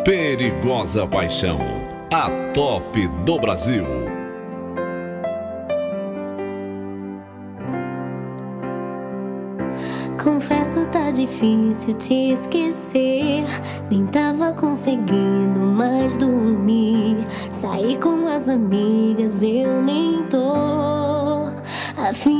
Perigosa Paixão, a top do Brasil. Confesso, tá difícil te esquecer. Nem tava conseguindo mais dormir. Sair com as amigas, eu nem tô afim.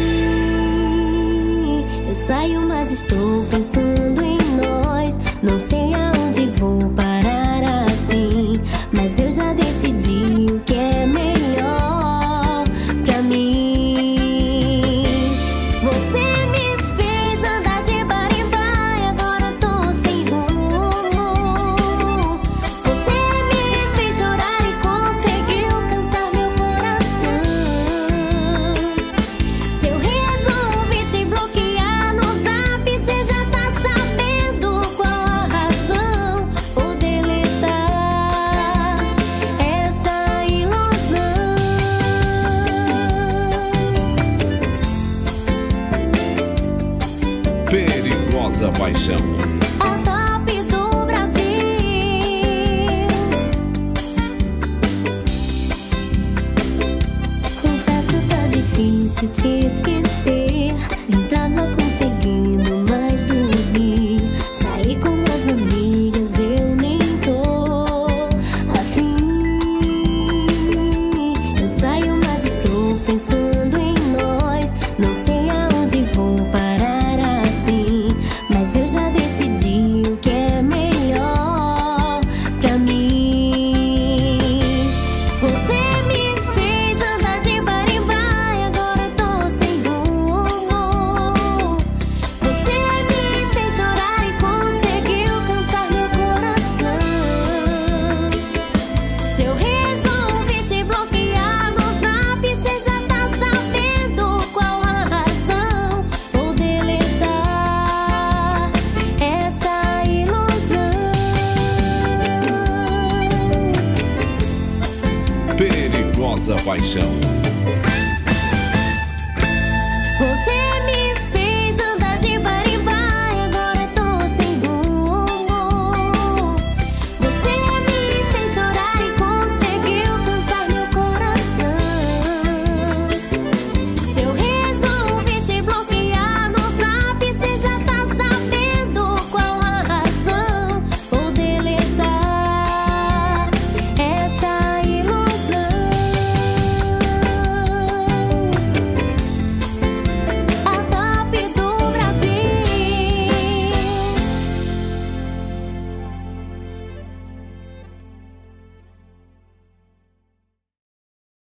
Eu saio, mas estou pensando em nós. Não sei aonde vou parar assim, mas eu já decidi o que é melhor pra mim. Você me fez andar de bar em bar e agora tô sem rumo. Você me fez chorar e conseguiu cansar meu coração. Se eu resolvi te bloquear no zap, cê já tá sabendo qual a razão. Vou deletar essa ilusão. Perigosa Paixão. A top do Brasil. Confesso, tá difícil te esquecer. Nem tava conseguindo mais dormir. Sair com as amigas, eu nem tô afim. Eu saio, mas estou pensando em nós. Não sei aonde vou parar assim, mas eu já decidi o que é melhor pra mim. Você me fez andar de bar em bar e agora tô sem rumo. Você me fez chorar e conseguiu cansar meu coração. Se eu resolvi te bloquear no zap, cê já tá sabendo qual a razão. Vou deletar essa ilusão. Perigosa Paixão.